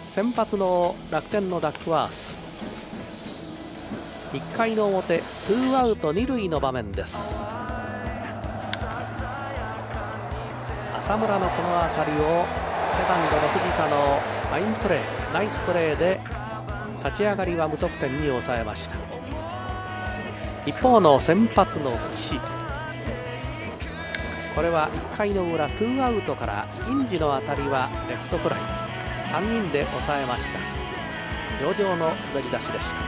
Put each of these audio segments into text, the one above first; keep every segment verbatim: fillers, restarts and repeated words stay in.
先発の楽天のダックワース、いっかいの表、ツーアウト二塁の場面です。浅村のこの当たりをセカンドの藤田のファインプレー、ナイスプレーで立ち上がりは無得点に抑えました。一方の先発の岸、これはいっかいの裏、ツーアウトから銀次の当たりはレフトフライ、さんにんで抑えました。上々の滑り出しでした。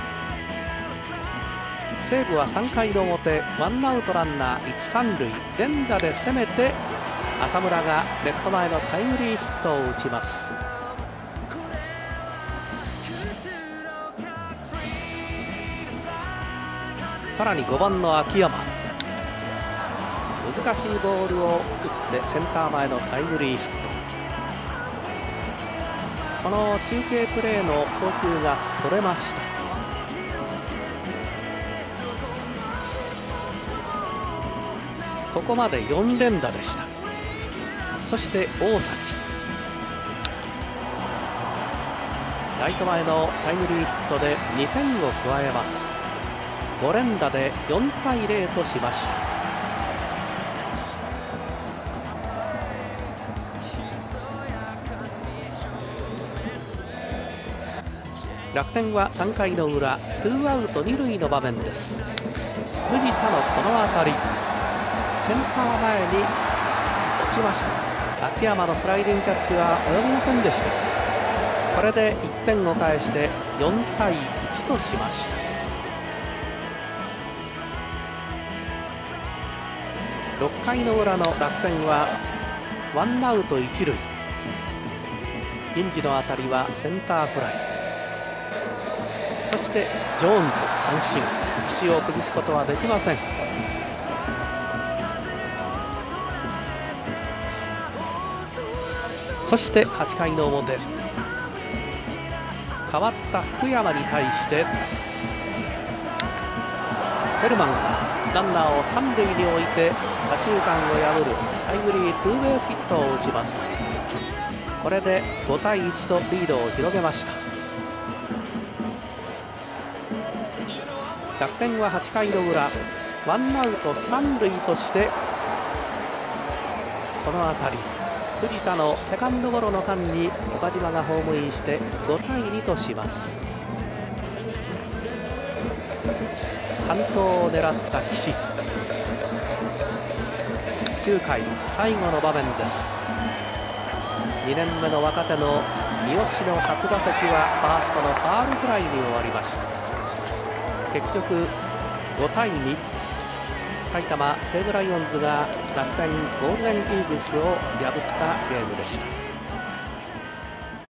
西武はさんかいの表、ワンアウトランナーいち、さん塁、連打で攻めて浅村がレフト前のタイムリーヒットを打ちます。さらにごばんの秋山、難しいボールを打ってセンター前のタイムリーヒット。この中継プレーの送球がそれました。ここまでよん連打でした。そして大崎、ライト前のタイムリーヒットでにてんを加えます。ご連打でよんたいゼロとしました。楽天はさんかいの裏、ツーアウト二塁の場面です。藤田のこの当たり、センター前に落ちました。秋山のスライディングキャッチは及びませんでした。これでいってんを返してよんたいいちとしました。ろっかいの裏の楽天はワンアウト一塁、銀次の当たりはセンターフライ、そしてジョーンズ三振、岸を崩すことはできません。そしてはちかいの表、代わった福山に対してヘルマンがランナーを三塁に置いて左中間を破るタイムリーツーベースヒットを打ちます。これでごたいいちとリードを広げました。楽天ははちかいの裏、ワンアウト三塁としてこの当たり、藤田のセカンドゴロの間に岡島がホームインしてごたいにとします。完投を狙った岸、きゅうかい最後の場面です。にねんめの若手の三好の初打席はファーストのファウルフライに終わりました。結局ごたいに、埼玉西武ライオンズが楽天ゴールデンイーグルスを破ったゲームでした。